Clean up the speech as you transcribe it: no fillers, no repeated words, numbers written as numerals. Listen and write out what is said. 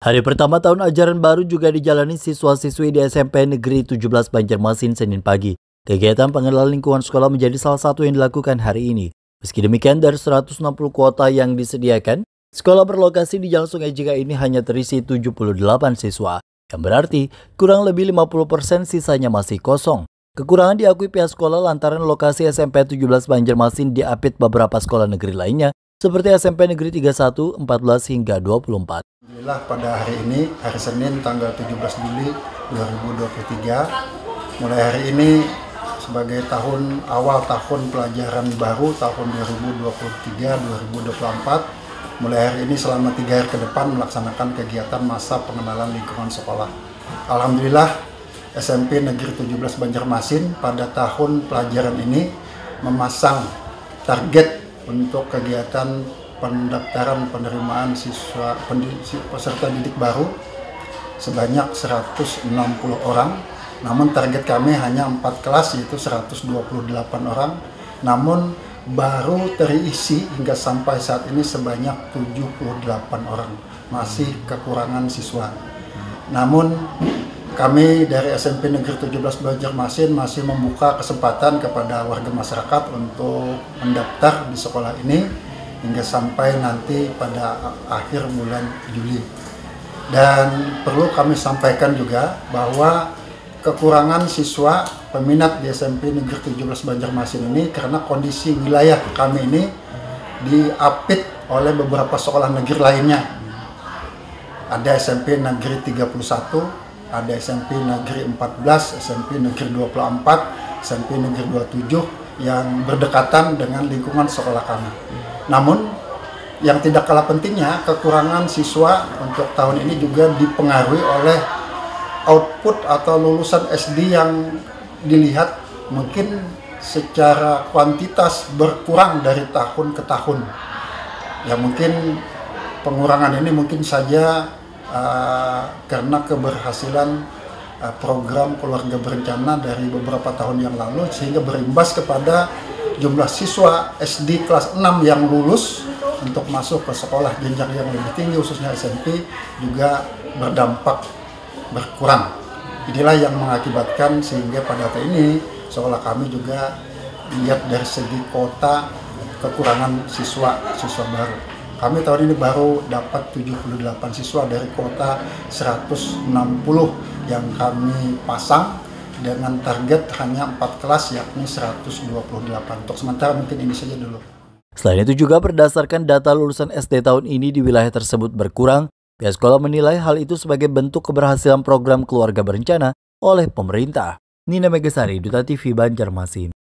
Hari pertama tahun ajaran baru juga dijalani siswa-siswi di SMP Negeri 17 Banjarmasin Senin pagi. Kegiatan pengenalan lingkungan sekolah menjadi salah satu yang dilakukan hari ini. Meski demikian, dari 160 kuota yang disediakan, sekolah berlokasi di Jalan Sungai Jika ini hanya terisi 78 siswa, yang berarti kurang lebih 50% sisanya masih kosong. Kekurangan diakui pihak sekolah lantaran lokasi SMP 17 Banjarmasin diapit beberapa sekolah negeri lainnya, seperti SMP Negeri 31, 14 hingga 24. Alhamdulillah pada hari ini, hari Senin tanggal 17 Juli 2023, mulai hari ini sebagai awal tahun pelajaran baru tahun 2023-2024, mulai hari ini selama 3 hari ke depan melaksanakan kegiatan masa pengenalan lingkungan sekolah. Alhamdulillah SMP Negeri 17 Banjarmasin pada tahun pelajaran ini memasang target untuk kegiatan pendaftaran penerimaan peserta didik baru sebanyak 160 orang. Namun target kami hanya 4 kelas yaitu 128 orang. Namun baru terisi hingga sampai saat ini sebanyak 78 orang. Masih kekurangan siswa. Namun kami dari SMP Negeri 17 Banjarmasin masih membuka kesempatan kepada warga masyarakat untuk mendaftar di sekolah ini hingga sampai nanti pada akhir bulan Juli. Dan perlu kami sampaikan juga bahwa kekurangan siswa peminat di SMP Negeri 17 Banjarmasin ini karena kondisi wilayah kami ini diapit oleh beberapa sekolah negeri lainnya. Ada SMP Negeri 31, ada SMP Negeri 14, SMP Negeri 24, SMP Negeri 27 yang berdekatan dengan lingkungan sekolah kami. Namun, yang tidak kalah pentingnya, kekurangan siswa untuk tahun ini juga dipengaruhi oleh output atau lulusan SD yang dilihat mungkin secara kuantitas berkurang dari tahun ke tahun. Ya mungkin pengurangan ini mungkin saja karena keberhasilan program keluarga berencana dari beberapa tahun yang lalu sehingga berimbas kepada jumlah siswa SD kelas 6 yang lulus untuk masuk ke sekolah jenjang yang lebih tinggi khususnya SMP juga berdampak berkurang. Inilah yang mengakibatkan sehingga pada hari ini sekolah kami juga lihat dari segi kota kekurangan siswa baru. Kami tahun ini baru dapat 78 siswa dari kota 160 yang kami pasang dengan target hanya 4 kelas yakni 128. Untuk sementara mungkin ini saja dulu. Selain itu juga berdasarkan data lulusan SD tahun ini di wilayah tersebut berkurang, pihak sekolah menilai hal itu sebagai bentuk keberhasilan program keluarga berencana oleh pemerintah. Nina Megasari, Duta TV Banjarmasin.